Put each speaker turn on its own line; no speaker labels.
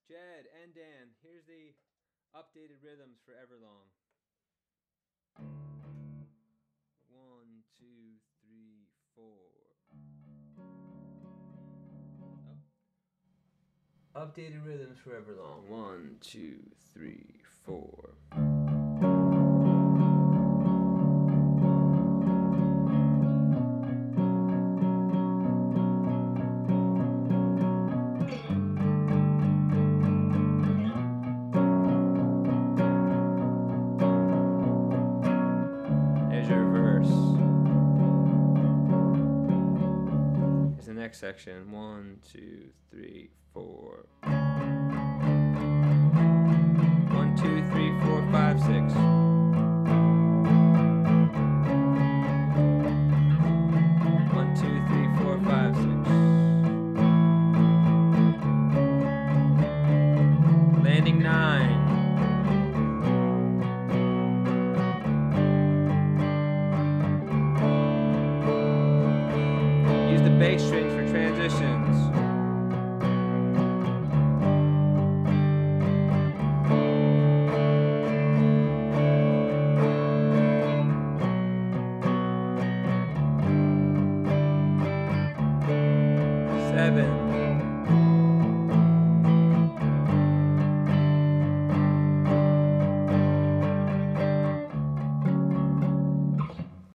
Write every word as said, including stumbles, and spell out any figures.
Jed and Dan, here's the updated rhythms for Everlong. One, two, three, four. Up. Updated rhythms for Everlong. One, two, three, four. Next section. One, two, three, four. One, two, three, four, five, six. One, two, three, four, five, six. Landing nine. Use the bass strings for transitions.